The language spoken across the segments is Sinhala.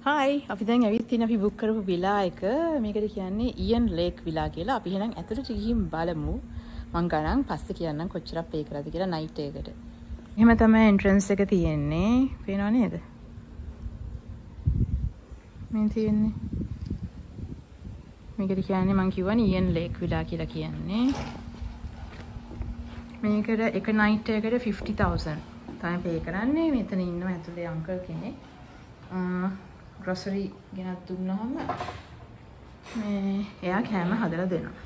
හායි අපි දැන් ඇවිත් තියෙන අපි බුක් කරපු විලා එක මේකට කියන්නේ ඉයන් ලේක් විලා කියලා. අපි එහෙනම් ඇතුළට ගිහින් බලමු. මං ගණන් පස්සේ කියන්නම් කොච්චරක් පේ කරාද කියලා නයිට් එකකට. එහෙම තමයි එන්ට්‍රන්ස් එක තියෙන්නේ. පේනව නේද? මේ තියෙන්නේ. මේකට කියන්නේ මං කියවනේ ඉයන් ලේක් විලා කියලා කියන්නේ. මේකට එක නයිට් එකකට 50,000 තමයි පේ කරන්නේ. මෙතන ඉන්නවා ඇතුලේ අංකල් කෙනෙක්. grocery ගෙනත් දුන්නාම මේ එයා කෑම හදලා දෙනවා.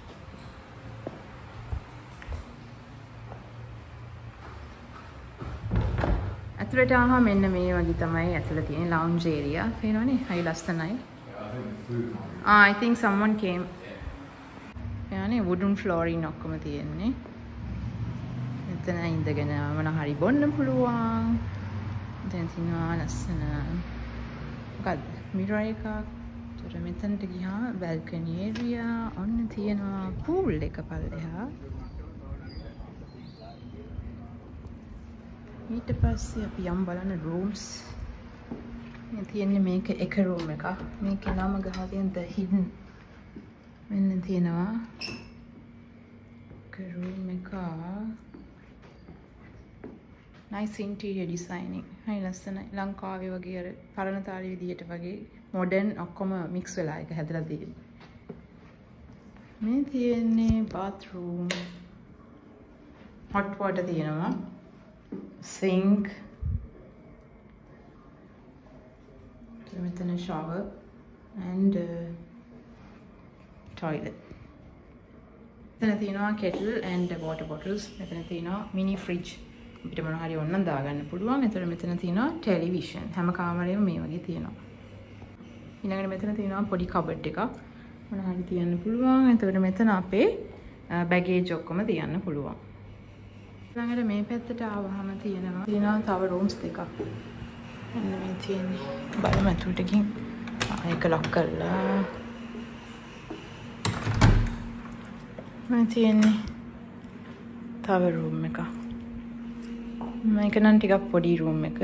ඇතුළට ආවම මෙන්න මේ වගේ තමයි ඇතුළ තියෙන lounge area. පේනවනේ? හරි ලස්සනයි. I think someone came. යන්නේ wooden flooring ඔක්කොම තියෙන්නේ. මෙතන ඉඳගෙන මොන හරි බොන්න පුළුවන්. දැන් තියනවා ලස්සන මොකක්ද මිරර් එකක්. ඒතර මෙතනට ගියාම balcony area ඔන්න තියෙනවා pool එක පල්ලෙහා. ඊට පස්සේ අපි යම් බලන්න rooms. මේ තියෙන්නේ මේක එක room එකක්. මේකේ නම ගහලා තියෙන the hidden. මෙන්න තියෙනවා එක room එකක්. nice interior designing. හරි ලස්සනයි. ලංකාවේ වගේ අර පරණ තාලේ විදිහට වගේ modern ඔක්කොම mix වෙලා එක හැදලා තියෙන්නේ. මේ තියෙන්නේ bathroom. hot water තියෙනවා. sink. මෙතන shower and toilet. මෙතන තියෙනවා kettle and water bottles. මෙතන තියෙනවා mini fridge. අපිට මොන හරි ඕනනම් දාගන්න පුළුවන්. ඒතර මෙතන තියෙනවා ටෙලිවිෂන්. හැම කාමරේම මේ වගේ තියෙනවා. ඊළඟට මෙතන තියෙනවා පොඩි කබඩ් එකක්. මොන හරි තියන්න පුළුවන්. ඒතකොට මෙතන අපේ බැගේජ් ඔක්කොම තියන්න පුළුවන්. ඊළඟට මේ පැත්තට ආවහම තියෙනවා තව රූම්ස් දෙකක්. මෙන්න මේ තියෙන්නේ. බලමු ඇතුළට ගිහින්. ඒක ලොක් කරලා. මේ තියෙන්නේ තව රූම් එකක්. මේක නම් ටිකක් පොඩි රූම් එක.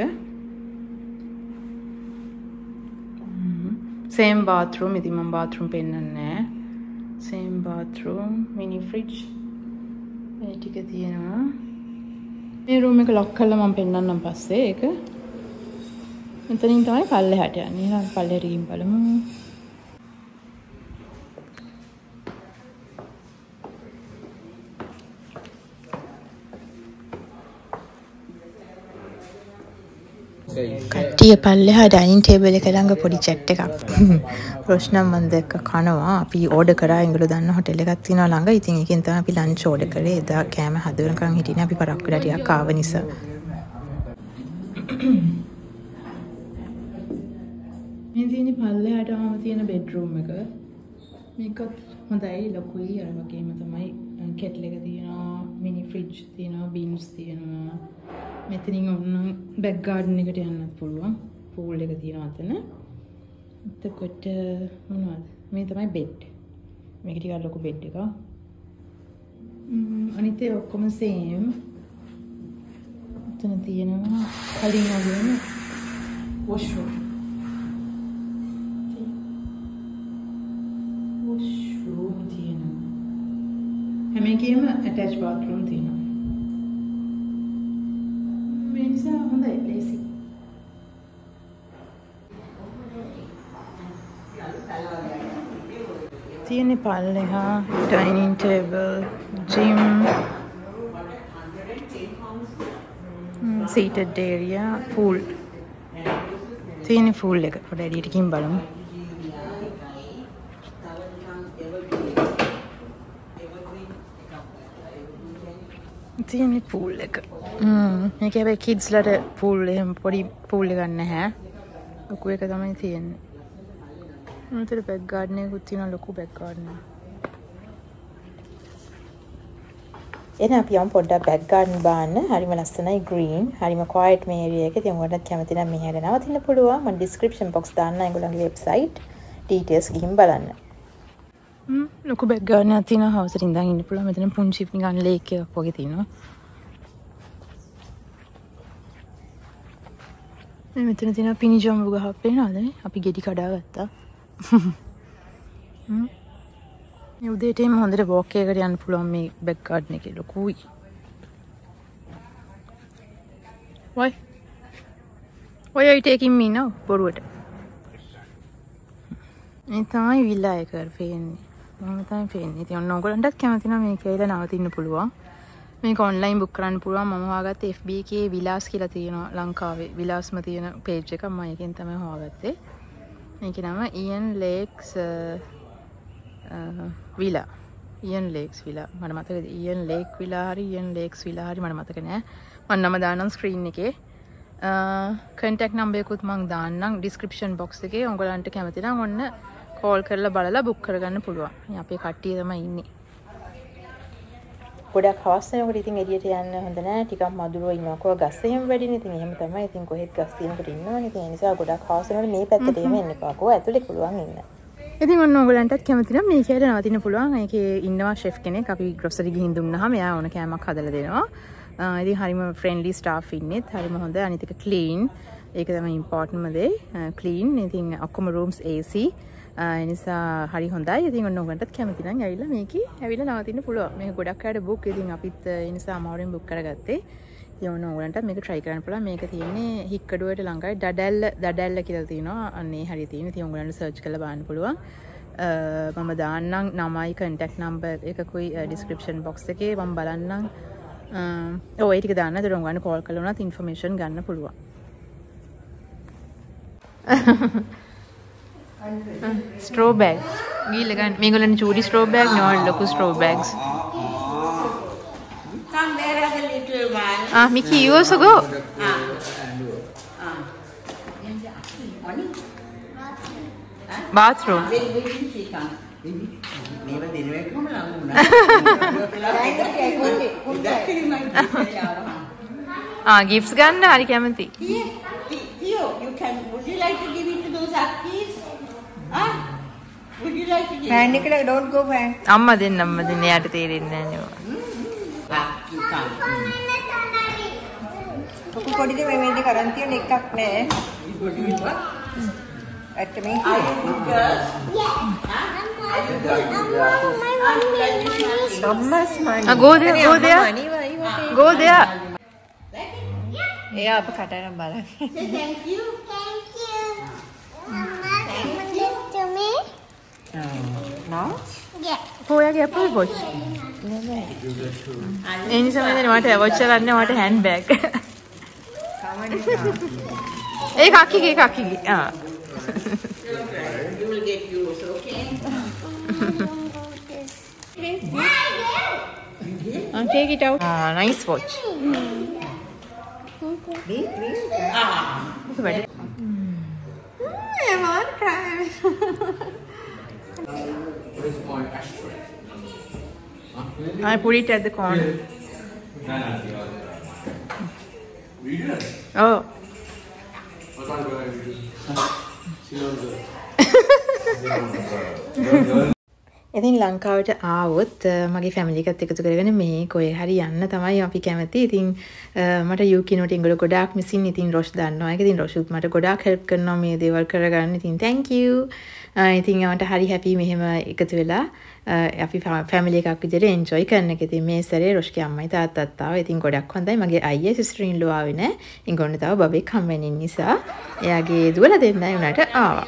same bathroom. ඉතින් මම bathroom පෙන්නන්නේ නැහැ. same bathroom, mini fridge. මේ ටික තියෙනවා. මේ රූම් එක ලොක් කරලා මම පෙන්නන්නම් පස්සේ ඒක. මෙතනින් තමයි පල්ලෙහාට යන්නේ. එහෙනම් පල්ලෙහාට ගිහින් බලමු. කට්ටිය පල්ලෙහා ඩයිනින් ටේබල් එක ළඟ පොඩි චැට් එකක්. රොෂ්නම් මම දැක්ක කනවා. අපි ඕඩර් කරා. ඒගොල්ලෝ දන්න හොටෙල් එකක් තියෙනවා ළඟ. ඉතින් ඒකෙන් තමයි අපි ලන්ච් ඕඩර් කරේ. එදා කෑම හදවනකන් හිටියේ අපි පරක්කු වෙලා ටිකක් ආව නිසා. මේ තියෙන්නේ පල්ලෙහාට ආවම තියෙන බෙඩ්රූම් එක. මේකත් හොඳයි ලොකුයි. අර වගේම තමයි කෙටල් එක තියෙනවා, මිනි ෆ්‍රිජ් තියෙනවා, බීන්ස් තියෙනවා. මෙතනින් ඔන්න බෑක් ගාඩන් එකට යන්නත් පුළුවන්. පූල් එක තියෙනවා අතන. එතකොට මොනවද? මේ තමයි බෙඩ්. මේක ටිකක් ලොකු බෙඩ් එකක්. අනිත් ඒ ඔක්කොම සේම්. එතන තියෙනවා කලින් වගේම වොෂ්රූම්. වොෂ්රූම් තියෙනවා. හැම එකේම ඇටච් බාත්රූම් තියෙනවා. නිසා හොඳයි ලේසි. තියෙන්නේ පල්ලෙහා dining table, gym, seated area, pool. තියෙන්නේ පූල් එක. පොඩ්ඩක් එළියට ගිහින් බලමු. තියෙන්නේ පූල් එක. මේක හැබැයි කිඩ්ස්ලට පූල් එහෙම පොඩි පූල් එකක් නැහැ. ලොකු එක තමයි තියෙන්නේ. මෙතන බෑක් ගාඩන් එකකුත් තියෙනවා ලොකු බෑක් ගාඩන් එක. එහෙනම් අපි යමු පොඩ්ඩක් බෑක් ගාඩන් බලන්න. හරිම ලස්සනයි green. හරිම quiet මේ area එක. ඉතින් ඔයාලට කැමති නම් මෙහෙට නවතින්න පුළුවන්. මම description box දාන්න ඒගොල්ලන්ගේ website details ගිහින් බලන්න. ලොකු බෑක් ගාඩන් එකක් තියෙනවා. හවසට ඉඳන් ඉන්න පුළුවන්. මෙතන පුංචි නිකන් ලේක් එකක් වගේ තියෙනවා. මේ මෙතන තියෙන පිනි ජම්බු ගහක් පේනවද නේ? අපි ගෙඩි කඩාගත්තා. මේ උදේට එම් හොඳට වෝක් එකකට යන්න පුළුවන් මේ බෑක් ගාඩන් එකේ ලොකුයි. Why? Why are you taking me now? බොරුවට. මේ තමයි විලා එක පේන්නේ. මම තමයි පේන්නේ. ඉතින් ඔන්න ඔයගොල්ලන්ටත් කැමති නම් මේක ඇවිල්ලා නවතින්න පුළුවන්. මේක ඔන්ලයින් බුක් කරන්න පුළුවන්. මම හොයාගත්තේ FB එකේ විලාස් කියලා තියෙනවා ලංකාවේ. විලාස්ම තියෙන පේජ් එකක් මම එකෙන් තමයි හොයාගත්තේ. මේකේ නම Ian Lakes Villa. Ian Lakes Villa. මට මතකද Ian Lake Villa හරි Ian Lakes Villa හරි මට මතක නෑ. මම නම දාන්නම් ස්ක්‍රීන් එකේ. contact number එකකුත් මම දාන්නම් description box එකේ. ඔයගොල්ලන්ට කැමති නම් ඔන්න කෝල් කරලා බලලා බුක් කරගන්න පුළුවන්. මේ අපේ කට්ටිය තමයි ඉන්නේ. ගොඩක් හවස් වෙනකොට ඉතින් එළියට යන්න හොඳ නෑ. ටිකක් මදුරුව ඉන්නවා. කොහොම ගස් එහෙම වැඩිනේ. ඉතින් එහෙම තමයි. ඉතින් කොහෙත් ගස් තියෙනකොට ඉන්නවනේ. ඉතින් ඒ නිසා ගොඩක් හවස් වෙනකොට මේ පැත්තට එන්න එපා. කොහොම ඇතුලේ පුළුවන් ඉන්න. ඉතින් ඔන්න ඔයගලන්ටත් කැමති නම් මේකේ නවතින්න පුළුවන්. ඒකේ ඉන්නවා ෂෙෆ් කෙනෙක්. අපි ග්‍රොසරි ගිහින් දුන්නාම එයා ඕන කෑමක් හදලා දෙනවා. ඉතින් හරිම ෆ්‍රෙන්ඩ්ලි ස්ටාෆ් ඉන්නෙත්. හරිම හොඳ. අනිත් එක ක්ලීන්. ඒක තමයි ඉම්පෝටන්ට්ම දේ. ක්ලීන්. ඉතින් ඔක්කොම රූම්ස් AC. ඒ නිසා හරි හොඳයි. ඉතින් ඔන්න ඔයගලන්ටත් කැමති නම් ඇවිල්ලා මේකේ ඇවිල්ලා නවතින්න පුළුවන්. මේක ගොඩක් අයට බුක්. ඉතින් අපිත් ඒ නිසා අමාරුවෙන් බුක් කරගත්තේ. ඉතින් ඔන්න ඔයගලන්ටත් මේක try කරන්න පුළුවන්. මේක තියෙන්නේ හික්කඩුවට ළඟයි දඩැල්ල කියලා තියෙනවා. අන්නේ හරිය තියෙන. ඉතින් ඔයගලන්ට සර්ච් කරලා බලන්න පුළුවන්. මම දාන්නම් නමයි contact number එකකුයි description box එකේ මම බලන්නම්. ඔය ටික දාන්න. ඒතර ඔයගලන්ට කෝල් කරලා උනත් information ගන්න පුළුවන්. straw bag ගිහලා ගන්න. මේගොල්ලන් චූඩි straw bag නෝ ලොකු straw bags. Come there as a little one. Mickey, you also go. Bathroom. Gifts ganna hari kemathi. Theo, would you like to give it to those Akis? Would you like to give it? Nicola, don't go back. Amma denna යාට තේරෙන්නේ නැහැ නේ. පොඩිද මේ වෙන්නේ කරන් තියෙන එකක් නෑ. ඇත්ත මේ Go there. Go there. එයා අප කටරම් බලන්න. Say thank you. Thank you. Mama, can you give to me? Now? Yeah. කොයාගේ Apple Watch. ඒ නිසා මම මට watch එකක් නැහැ මට hand bag. A කක්කිගේ. You will get yours, okay? Take it out. Nice watch. I won't cry. I put it at the corner. Oh. ඉතින් ලංකාවට ආවොත් මගේ ෆැමිලි එකත් එකතු කරගෙන මේ කොහේ හරි යන්න තමයි අපි කැමති. ඉතින් මට යූකි නෝට ඉංගල ගොඩාක් මිසින්. ඉතින් රොෂ් දන්නවා. ඒක ඉතින් රොෂුත් මට ගොඩාක් හෙල්ප් කරනවා මේ දේවල් කරගන්න. ඉතින් thank you. ඉතින් මට හරි හැපි මෙහෙම එකතු වෙලා අපි ෆැමිලි එකක් විදිහට එන්ජොයි කරන එක. ඉතින් මේ සැරේ රොෂ්ගේ අම්මයි තාත්තත් ආවා. ඉතින් ගොඩක් හොඳයි. මගේ අයියා සිස්ටර් ඉන් ලෝ ආවේ නෑ. ඉංගොන්න තව බබෙක් හම්බෙන්න නිසා එයාගේ දුවලා දෙන්නයි උනාට ආවා.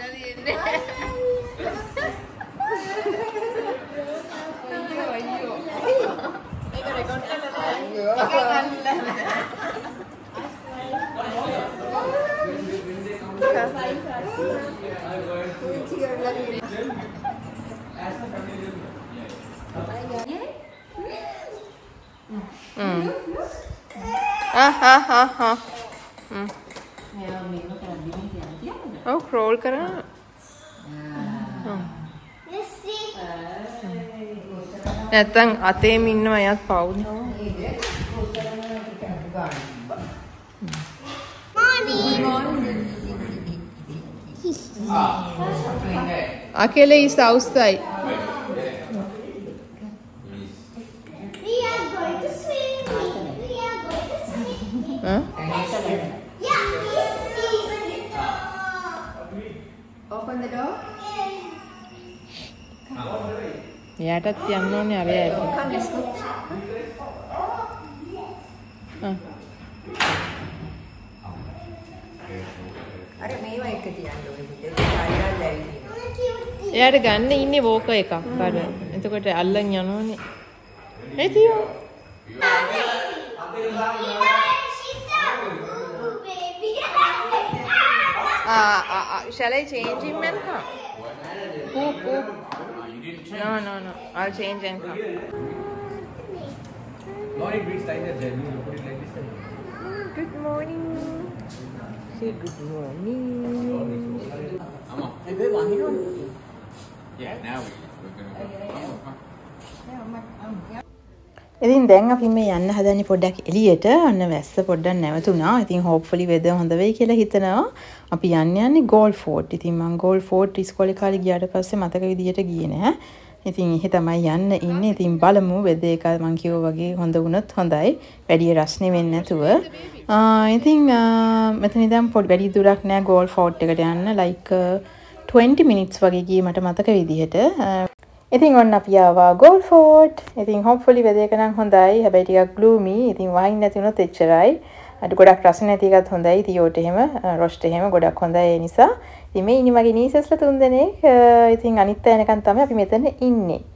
Oh, crawl කරා. නැත්තම් අතේම ඉන්නවා එයාත් පවුනේ. Akele is outside. We are going to swim. We are going to swim. Huh? Yeah, please. Open the door. එයාටත් යන්න ඕනේ අරය ඇති. Come, let's go. අර මේවා එක තියන්න ඕනේ පුතේ. කාර්යයල් ඇවිල්ලා. එයාට ගන්න ඉන්නේ වෝකර් එකක්. අර එතකොට අල්ලන් යනෝනේ. ඒ තියෝ. Shall I change him and come? Poop. No. I'll change and come. No, it reads like that. You put it like this. Good morning. Say good morning. Yeah, now we're gonna. ඉතින් දැන් අපි මේ යන්න හදන්නේ පොඩ්ඩක් එළියට. අන්න වැස්ස පොඩ්ඩක් නැවතුණා. ඉතින් hopefully weather හොඳ වෙයි කියලා හිතනවා. අපි යන්නේ Gold Fort. ඉතින් මම Gold Fort ඉස්කෝලේ කාලේ ගියාට පස්සේ මතක විදියට ගියේ නැහැ. ඉතින් එහෙ තමයි යන්න ඉන්නේ. ඉතින් බලමු weather එක මං කිව්වා වගේ හොඳ වුණොත් හොඳයි. වැඩි රස්නේ වෙන්නේ නැතුව. ඉතින් මෙතන ඉඳන් පොඩි වැඩි දුරක් නෑ Gold Fort එකට යන්න. like 20 minutes වගේ ගියේ මට මතක විදියට. ඉතින් ඔන්න අපි ආවා Gold Fort. ඉතින් hopefully weather එක නම් හොඳයි. හැබැයි ටිකක් gloomy. ඉතින් වහින්න නැති වුණොත් එච්චරයි. අද ගොඩක් රස නැති එකත් හොඳයි. තියෝට එහෙම රොස්ට් එහෙම ගොඩක් හොඳයි ඒ නිසා. ඉතින් මේ ඉන්නේ මගේ නීසස්ලා 3 දෙනෙක්. ඉතින් අනිත් අය එනකන් තමයි අපි මෙතන ඉන්නේ.